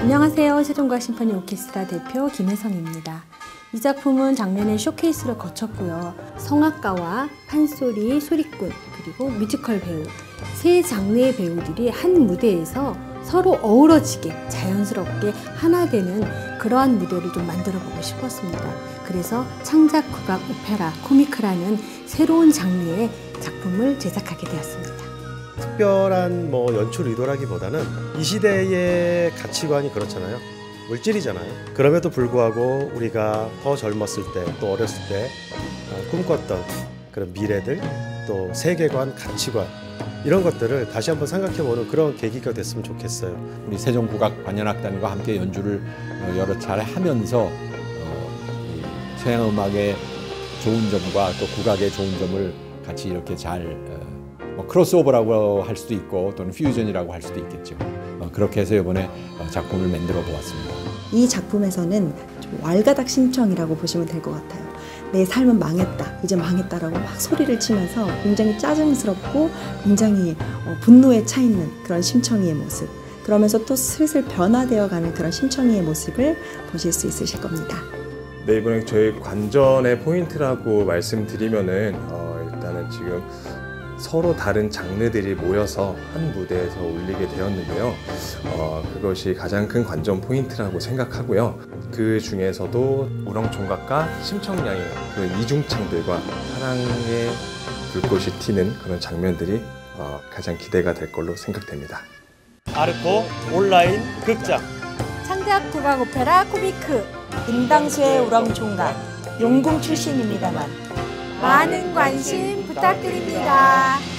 안녕하세요. 세종과학 심포니 오케스트라 대표 김혜성입니다. 이 작품은 작년에 쇼케이스를 거쳤고요. 성악가와 판소리, 소리꾼, 그리고 뮤지컬 배우 세 장르의 배우들이 한 무대에서 서로 어우러지게 자연스럽게 하나 되는 그러한 무대를 좀 만들어 보고 싶었습니다. 그래서 창작 국악 오페라 코미크라는 새로운 장르의 작품을 제작하게 되었습니다. 특별한 연출 의도라기보다는 이 시대의 가치관이 그렇잖아요. 물질이잖아요. 그럼에도 불구하고 우리가 더 젊었을 때, 또 어렸을 때 꿈꿨던 그런 미래들, 또 세계관, 가치관 이런 것들을 다시 한번 생각해보는 그런 계기가 됐으면 좋겠어요. 우리 세종국악관현악단과 함께 연주를 여러 차례 하면서 서양 음악의 좋은 점과 또 국악의 좋은 점을 같이 이렇게 잘 크로스오버라고 할 수도 있고 또는 퓨전이라고 할 수도 있겠죠. 그렇게 해서 이번에 작품을 만들어 보았습니다. 이 작품에서는 좀 왈가닥 심청이라고 보시면 될 것 같아요. 내 삶은 망했다, 이제 망했다라고 막 소리를 치면서 굉장히 짜증스럽고 굉장히 분노에 차 있는 그런 심청이의 모습, 그러면서 또 슬슬 변화되어가는 그런 심청이의 모습을 보실 수 있으실 겁니다. 네, 이번에 저희 관전의 포인트라고 말씀드리면은 일단은 지금 서로 다른 장르들이 모여서 한 무대에서 울리게 되었는데요. 그것이 가장 큰 관전 포인트라고 생각하고요. 그 중에서도 우렁총각과 심청량의 그 이중창들과 사랑의 불꽃이 튀는 그런 장면들이 가장 기대가 될 걸로 생각됩니다. 아르코 온라인 극장 창작 국악 오페라 코미크 임당수의 우렁총각, 용궁 출신입니다만 많은 관심 부탁드립니다.